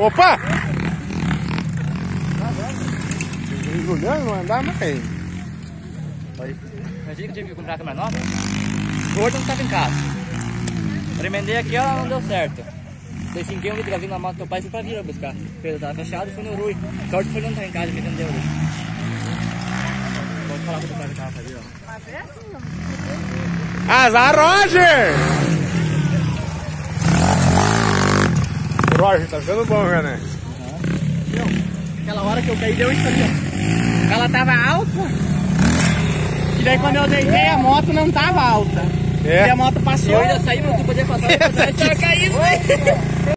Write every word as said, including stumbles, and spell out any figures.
Opa! Juliano não andar mais. Mas que eu tive que comprar a câmera nova? Hoje eu não tava em casa. Remendei aqui, ó, não deu certo. Dei cinquinho um litro de gasolina na moto do teu pai e fui pra Vila buscar. Porque eu tava fechado e fui no Rui. Sorte foi não estar em casa, me entendeu? Vou falar com o teu pai que tava fazendo, ó. Azar, Roger! Roger, tá ficando bom já, né? Uhum. Aquela hora que eu caí, deu isso ali, ó. Ela tava alta. E daí quando eu deitei, a moto não tava alta. É. E a moto passou. E eu ainda saí, mas tu podia passar. Eu já tinha caído.